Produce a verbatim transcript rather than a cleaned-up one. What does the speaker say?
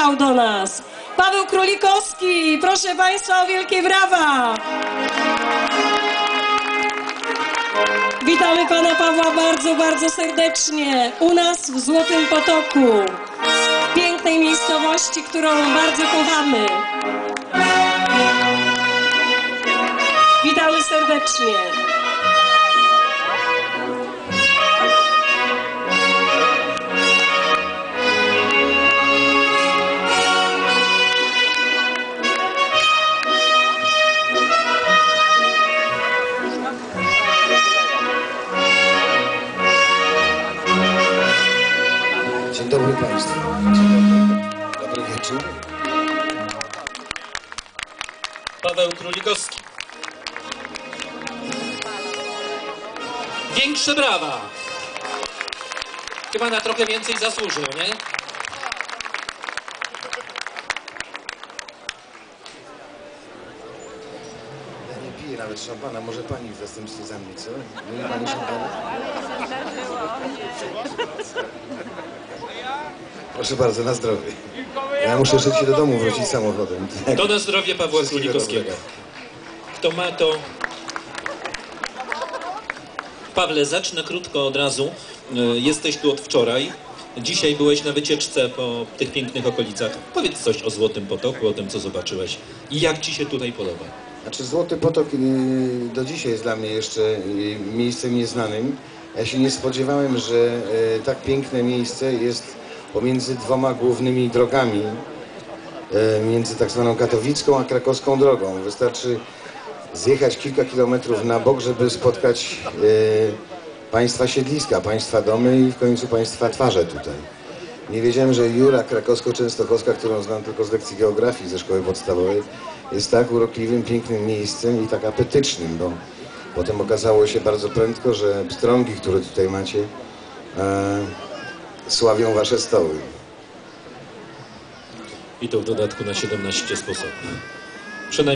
przyjechał do nas. Paweł Królikowski, proszę Państwa o wielkie brawa. Witamy Pana Pawła bardzo, bardzo serdecznie u nas w Złotym Potoku, w pięknej miejscowości, którą bardzo kochamy. Witamy serdecznie. Dzień dobry Państwu. Dzień dobry. Dobry wieczór. Paweł Królikowski. Większe brawa. Chyba na trochę więcej zasłużył, nie? Ja nie piję nawet szampana. Może Pani w zastępstwie za mnie, co? Nie Pani szampana? Proszę bardzo, na zdrowie. Ja muszę szybciej do domu wrócić samochodem. To na zdrowie Pawła Królikowskiego. Kto ma, to... Pawle, zacznę krótko od razu. Jesteś tu od wczoraj. Dzisiaj byłeś na wycieczce po tych pięknych okolicach. Powiedz coś o Złotym Potoku, o tym, co zobaczyłeś i jak Ci się tutaj podoba. Znaczy Złoty Potok do dzisiaj jest dla mnie jeszcze miejscem nieznanym. Ja się nie spodziewałem, że tak piękne miejsce jest pomiędzy dwoma głównymi drogami, między tak zwaną katowicką a krakowską drogą. Wystarczy zjechać kilka kilometrów na bok, żeby spotkać państwa siedliska, państwa domy i w końcu państwa twarze tutaj. Nie wiedziałem, że Jura krakowsko-częstochowska, którą znam tylko z lekcji geografii ze szkoły podstawowej, jest tak urokliwym, pięknym miejscem i tak apetycznym, bo potem okazało się bardzo prędko, że pstrągi, które tutaj macie, e, sławią wasze stoły. I to w dodatku na siedemnaście sposobów.